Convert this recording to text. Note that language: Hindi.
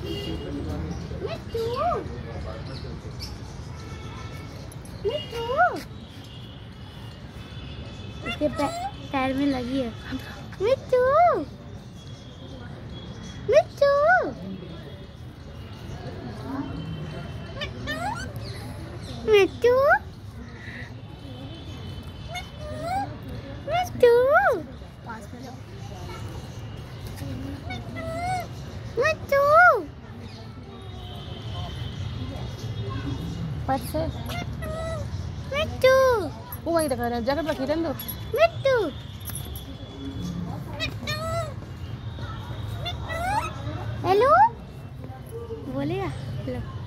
मिट्टू मिट्टू उसके पैर में लगी है। मिट्टू मिट्टू मिट्टू मिट्टू मिट्टू पर्स है। मिट्टू वो वहीं रखा है, जैकेट रखी रहने दो। मिट्टू हेलो बोलेगा।